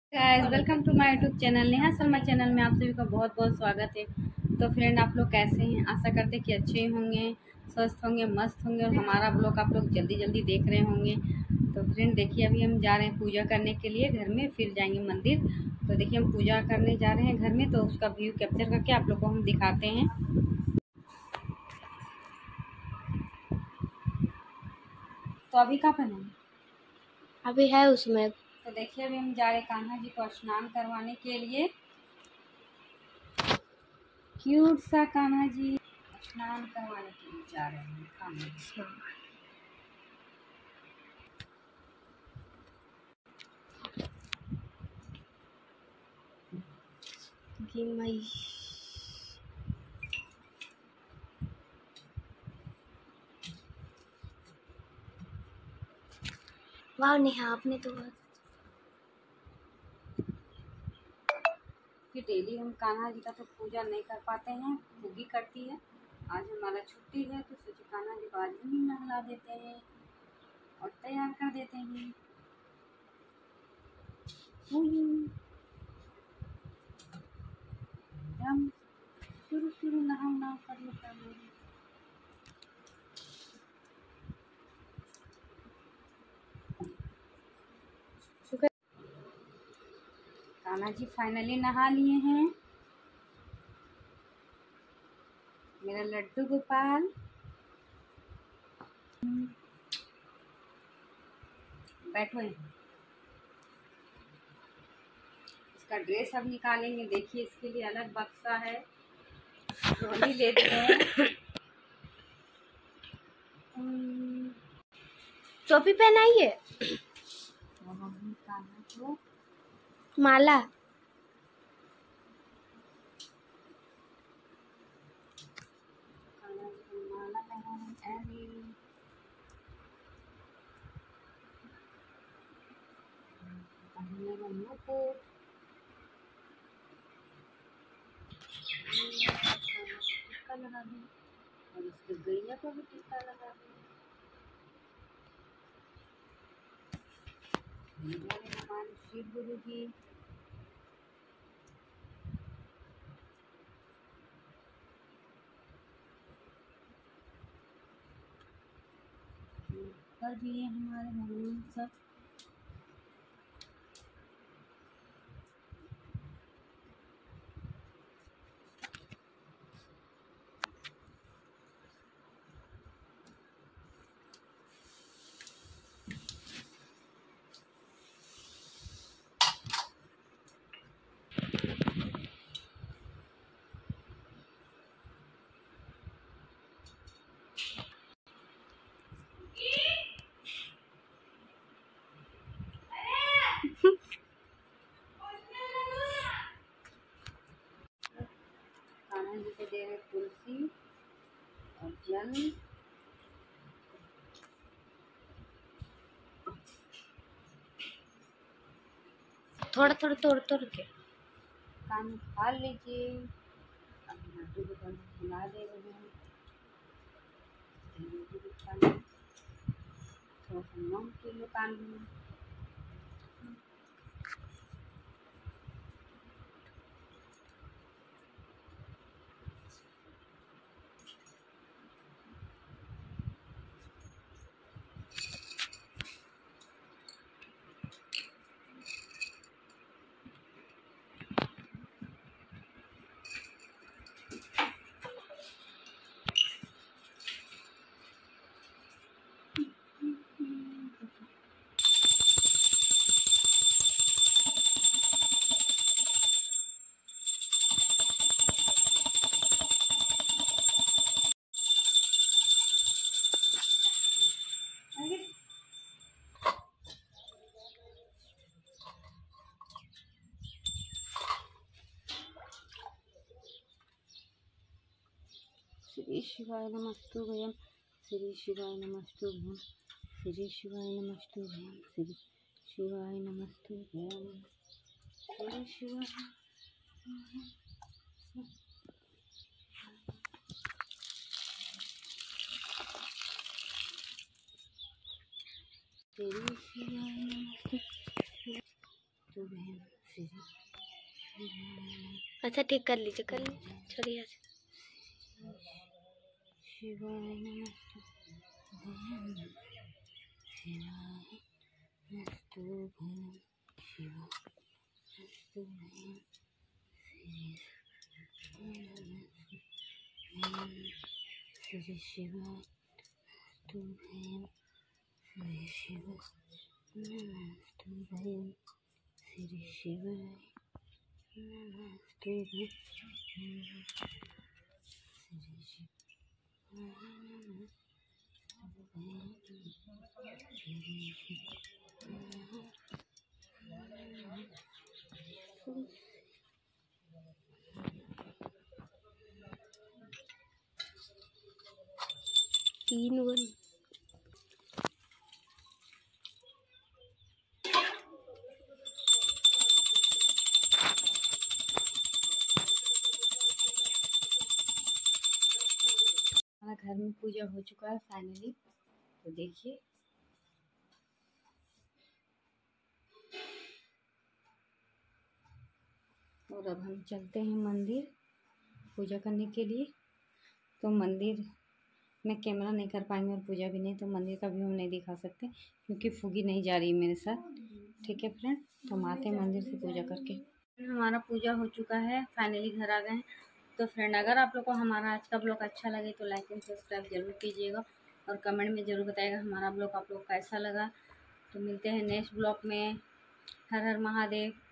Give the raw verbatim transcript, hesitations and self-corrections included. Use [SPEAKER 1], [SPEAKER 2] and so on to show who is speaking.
[SPEAKER 1] Guys welcome to my YouTube channel Neha Sharma channel में आप सभी का बहुत बहुत स्वागत है। तो फ्रेंड, आप लोग कैसे हैं? आशा करते हैं कि अच्छे होंगे, स्वस्थ होंगे, मस्त होंगे और हमारा ब्लॉग आप लोग जल्दी जल्दी देख रहे होंगे। तो फ्रेंड देखिए, अभी हम जा रहे हैं पूजा करने के लिए घर में, फिर जाएंगे मंदिर। तो देखिए हम पूजा करने जा रहे हैं घर में, तो उसका व्यू कैप्चर करके आप लोग को हम दिखाते हैं। तो अभी कहाँ पर है?
[SPEAKER 2] अभी है उसमें।
[SPEAKER 1] तो देखिए अभी हम जा रहे हैं कान्हा जी को स्नान करवाने के लिए। क्यूट सा कान्हा जी स्नान करवाने के लिए जा रहे हैं कान्हा जी।
[SPEAKER 2] जी मई वाह नेहा, आपने तो बहुत
[SPEAKER 1] कि डेली हम कान्हा जी का तो पूजा नहीं कर पाते हैं, भूगी करती है। आज हमारा छुट्टी है तो सोचे कान्हा जी को आज ही नहला देते हैं और तैयार कर देते हैं। हम शुरू शुरू नहा नहा कर लेता है। कान्हा जी फाइनली नहा लिए हैं। मेरा लड्डू गोपाल बैठो। इसका ड्रेस अब निकालेंगे। देखिए इसके लिए अलग बक्सा है, ट्रॉली ले दिए हैं।
[SPEAKER 2] टोपी पहनाइए, माला
[SPEAKER 1] माला पहनाने टीका लगा दूँ और उसके गैया को भी टीका लगा दूँ। हमारे शिव गुरु जी कर दिए हमारे भगवान सब। कान्हा जी को दे रहे तुलसी और जल।
[SPEAKER 2] थोड़ा थोड़ा तोड़ तोड़ के
[SPEAKER 1] कान खा लीजिए। अब लड्डू को खिला दे रहे हैं। थोड़ा सा नमक के लिए कान में श्री शिवाय नमस्तुभ्यं, श्री शिवाय नमस्तुभ्यं, श्री शिवाय नमस्तुभ्यं, श्री शिवाय नमस्तुभ्यं, श्री शिवाय। श्री शिवाय नमस्तुभ्यं, श्री
[SPEAKER 2] अच्छा ठीक कर लीजिए, कर लीजिए, छोड़िए ऐसे।
[SPEAKER 1] शिवाय नमस्तुभ्यं शिवाय नमस्तुभ्यं शिवाय नमस्तुभ्यं श्री शिवाय नमस्तुभ्यं श्री शिवाय नमस्तुभ्यं श्री शिवाय नमस्तुभ्यं श्री
[SPEAKER 2] तीन वन
[SPEAKER 1] हमारा घर में पूजा हो चुका है फाइनली। तो देखिए और अब हम चलते हैं मंदिर पूजा करने के लिए। तो मंदिर में कैमरा नहीं कर पाएंगे और पूजा भी नहीं, तो मंदिर का व्यू हम नहीं दिखा सकते क्योंकि फूगी नहीं जा रही मेरे साथ। ठीक है फ्रेंड, तो हम आते हैं मंदिर से पूजा करके। हमारा पूजा हो चुका है, फाइनली घर आ गए हैं। तो फ्रेंड अगर आप लोग को हमारा आज का ब्लॉग अच्छा लगे तो लाइक एंड सब्सक्राइब जरूर कीजिएगा और कमेंट में ज़रूर बताइएगा हमारा ब्लॉग आप लोग कैसा लगा। तो मिलते हैं नेक्स्ट ब्लॉग में। हर हर महादेव।